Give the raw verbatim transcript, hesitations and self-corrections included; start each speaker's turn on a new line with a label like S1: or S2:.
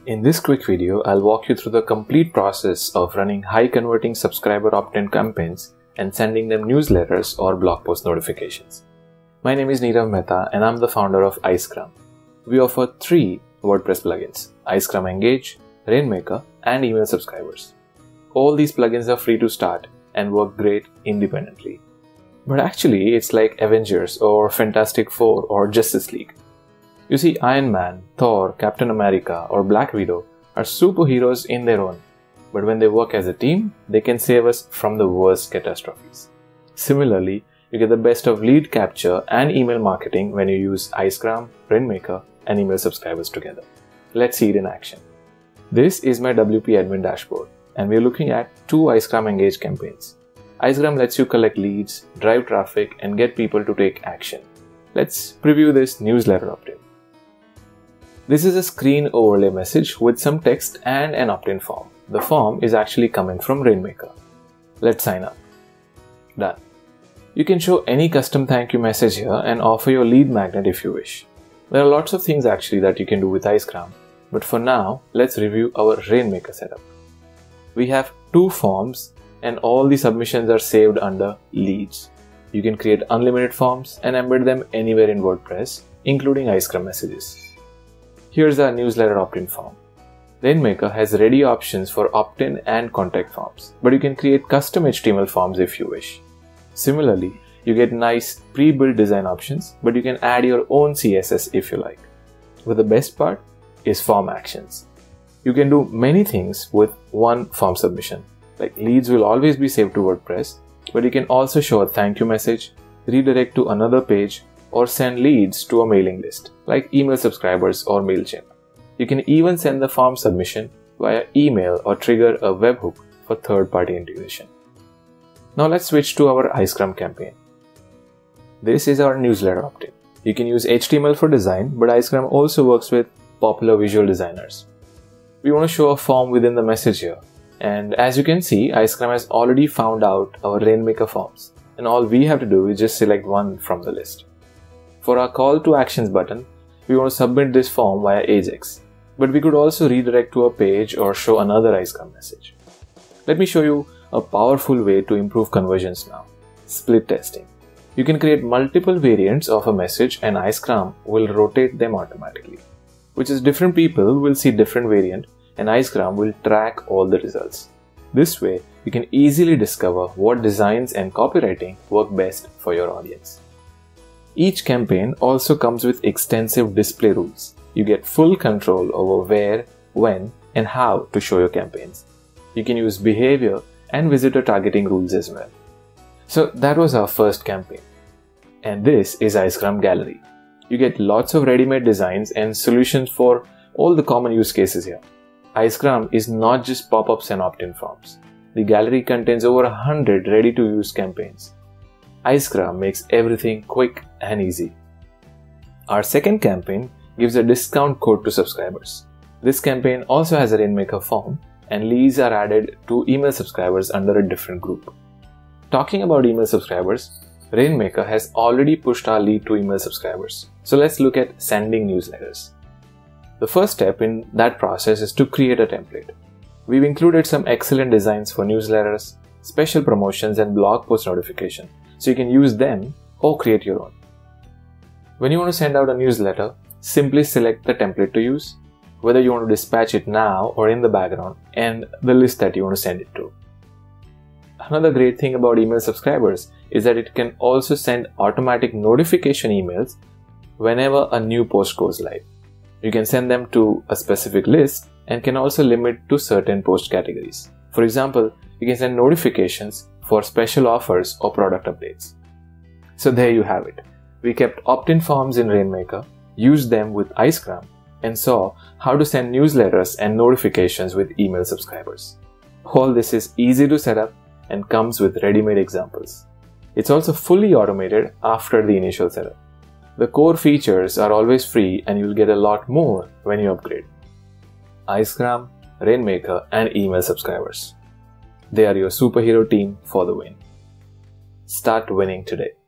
S1: In this quick video, I'll walk you through the complete process of running high-converting subscriber opt-in campaigns and sending them newsletters or blog post notifications. My name is Nirav Mehta and I'm the founder of Icegram. We offer three WordPress plugins: Icegram Engage, Rainmaker, and email subscribers. All these plugins are free to start and work great independently. But actually, it's like Avengers or Fantastic Four or Justice League. You see, Iron Man, Thor, Captain America, or Black Widow are superheroes in their own, but when they work as a team, they can save us from the worst catastrophes. Similarly, you get the best of lead capture and email marketing when you use Icegram, Rainmaker, and email subscribers together. Let's see it in action. This is my W P admin dashboard, and we're looking at two Icegram Engage campaigns. Icegram lets you collect leads, drive traffic, and get people to take action. Let's preview this newsletter opt-in. This is a screen overlay message with some text and an opt-in form. The form is actually coming from Rainmaker. Let's sign up. Done. You can show any custom thank you message here and offer your lead magnet if you wish. There are lots of things actually that you can do with Icegram, but for now, let's review our Rainmaker setup. We have two forms and all the submissions are saved under leads. You can create unlimited forms and embed them anywhere in WordPress, including Icegram messages. Here's our newsletter opt-in form. Rainmaker has ready options for opt-in and contact forms, but you can create custom H T M L forms if you wish. Similarly, you get nice pre-built design options, but you can add your own C S S if you like. But the best part is form actions. You can do many things with one form submission. Like leads will always be saved to WordPress, but you can also show a thank you message, redirect to another page, or send leads to a mailing list, like email subscribers or MailChimp. You can even send the form submission via email or trigger a webhook for third-party integration. Now let's switch to our Icegram campaign. This is our newsletter opt-in. You can use H T M L for design, but Icegram also works with popular visual designers. We want to show a form within the message here. And as you can see, Icegram has already found out our Rainmaker forms, and all we have to do is just select one from the list. For our call to actions button, we want to submit this form via Ajax, but we could also redirect to a page or show another Icegram message. Let me show you a powerful way to improve conversions now: split testing. You can create multiple variants of a message and Icegram will rotate them automatically, which is different people will see different variant and Icegram will track all the results. This way, you can easily discover what designs and copywriting work best for your audience. Each campaign also comes with extensive display rules. You get full control over where, when, and how to show your campaigns. You can use behavior and visitor targeting rules as well. So that was our first campaign. And this is Icegram Gallery. You get lots of ready-made designs and solutions for all the common use cases here. Icegram is not just pop-ups and opt-in forms. The gallery contains over one hundred ready-to-use campaigns. Icegram makes everything quick and easy. Our second campaign gives a discount code to subscribers. This campaign also has a Rainmaker form, and leads are added to email subscribers under a different group. Talking about email subscribers, Rainmaker has already pushed our lead to email subscribers. So let's look at sending newsletters. The first step in that process is to create a template. We've included some excellent designs for newsletters, special promotions, and blog post notification, so you can use them or create your own. When you want to send out a newsletter, simply select the template to use, whether you want to dispatch it now or in the background, and the list that you want to send it to. Another great thing about email subscribers is that it can also send automatic notification emails whenever a new post goes live. You can send them to a specific list and can also limit to certain post categories. For example, you can send notifications for special offers or product updates. So there you have it. We kept opt-in forms in Rainmaker, used them with Icegram, and saw how to send newsletters and notifications with email subscribers. All this is easy to set up and comes with ready-made examples. It's also fully automated after the initial setup. The core features are always free and you'll get a lot more when you upgrade. Icegram, Rainmaker, and email subscribers. They are your superhero team for the win. Start winning today.